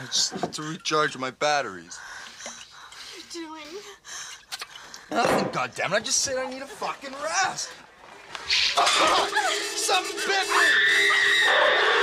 just need to recharge my batteries. What are you doing? Nothing, goddammit. I just said I need a fucking rest. Something bit me!